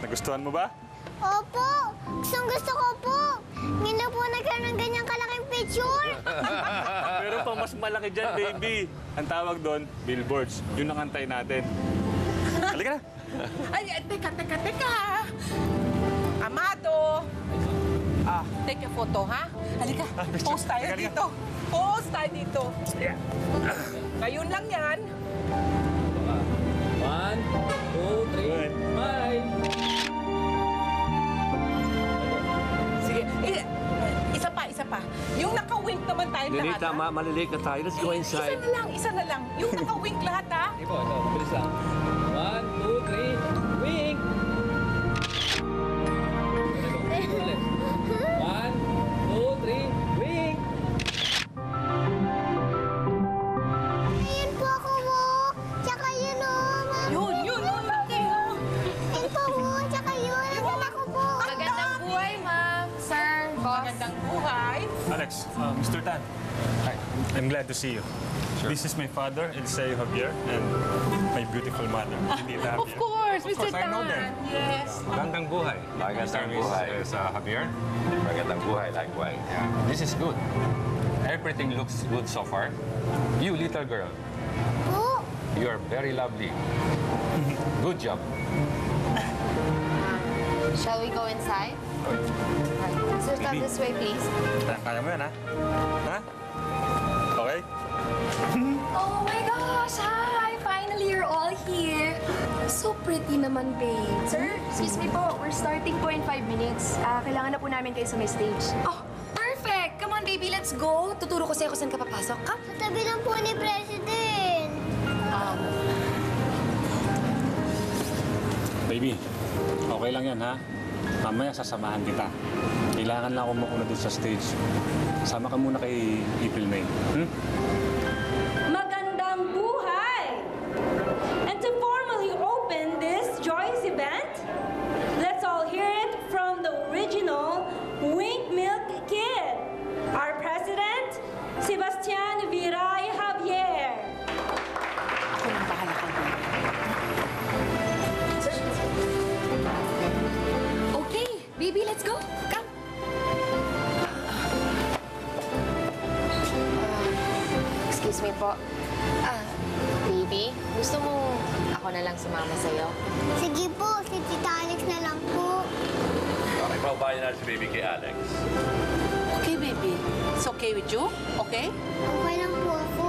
nagustuhan mo ba? Opo, gusto ko po. Ngayon na po nagkaroon ng ganyang kalaking picture. Pero pa mas malaki dyan, baby. Ang tawag doon, billboards. Yun ang antay natin. Halika na. Ay, teka. Amado. Take a photo, ha? Halika, post tayo Halika. dito. Post tayo dito. Ngayon lang yan. 1, 2, 3, smile! Sige, isa pa. Yung naka-wink naman tayo Hindi, lahat, tama. Malilate na tayo. Let's go inside. Isa na lang. Yung naka-wink lahat, ha? Ito, bilis lang. 1, 2, 3, wink! 1, 2, 3, wink! Ayan po ako mo. Tsaka yun o, ma'am. Yun. Ayan po mo, tsaka yun. Ayan ako po. Magandang buhay, ma'am. Sir, boss. Magandang buhay. Alex, Mr. Tan. Hi. I'm glad to see you. This is my father, Eliseo Javier, and my beautiful mother, Lilita Of Javier. course, Mr. I know them. Tan. Yes. Magandang buhay. Magandang buhay. Is Javier. Magandang buhay, likewise. Yeah. This is good. Everything looks good so far. You, little girl, Po. you are very lovely. Good job. Shall we go inside? Right. Sir, come this way, please. Kaya mo yan, ha? Ha? Okay? Oh my gosh! Hi! Finally, you're all here. So pretty naman, babe. Sir, excuse me po. We're starting po in 5 minutes. Kailangan na po namin kayo sa may stage. Oh, perfect! Come on, baby. Let's go. Tuturo ko sa'yo kung saan ka papasok. Come. Sa tabi lang po ni President. Baby, okay lang yan, ha? Mamaya sasamahan kita. Kailangan lang ako makuna doon sa stage. Sama ka muna kay April May. Magandang buhay! And to formally open this joyous event, let's all hear it from the original Wink Milk Kid, our president, Sebastian Viray Javier. Ako nang bahala ka doon. Okay, baby, let's go. Come. Excuse me po. Baby, gusto mo ako na lang sumama sa'yo? Sige po, si Tita Alex na lang po. Okay, paubayan natin si baby kay Alex. Okay, baby. It's okay with you? Okay? Okay lang po ako.